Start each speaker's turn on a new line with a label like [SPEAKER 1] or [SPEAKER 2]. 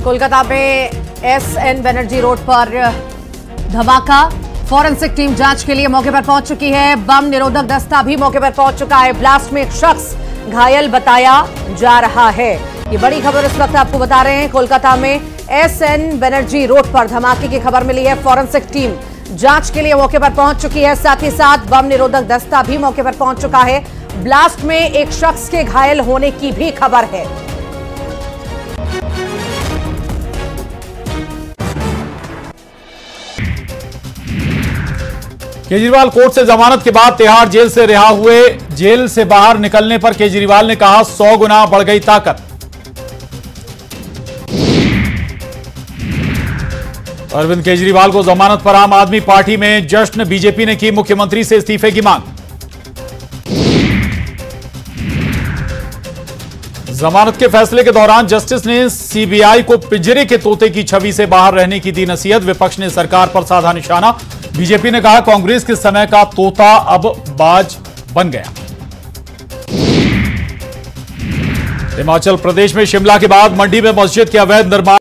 [SPEAKER 1] कोलकाता में SN Banerjee road पर धमाका। फॉरेंसिक टीम जांच के लिए मौके पर पहुंच चुकी है। बम निरोधक दस्ता भी मौके पर पहुंच चुका है। ब्लास्ट में एक शख्स घायल बताया जा रहा है। ये बड़ी खबर इस वक्त आपको बता रहे हैं। कोलकाता में एसएन बनर्जी रोड पर धमाके की खबर मिली है। फॉरेंसिक टीम जांच के लिए मौके पर पहुंच चुकी है। साथ ही साथ बम निरोधक दस्ता भी मौके पर पहुंच चुका है। ब्लास्ट में एक शख्स के घायल होने की भी खबर है।
[SPEAKER 2] केजरीवाल कोर्ट से जमानत के बाद तिहाड़ जेल से रिहा हुए। जेल से बाहर निकलने पर केजरीवाल ने कहा 100 गुना बढ़ गई ताकत। अरविंद केजरीवाल को जमानत पर आम आदमी पार्टी में जश्न। बीजेपी ने की मुख्यमंत्री से इस्तीफे की मांग। जमानत के फैसले के दौरान जस्टिस ने सीबीआई को पिंजरे के तोते की छवि से बाहर रहने की दी नसीहत। विपक्ष ने सरकार पर साधा निशाना। बीजेपी ने कहा कांग्रेस के समय का तोता अब बाज बन गया। हिमाचल प्रदेश में शिमला के बाद मंडी में मस्जिद के अवैध निर्माण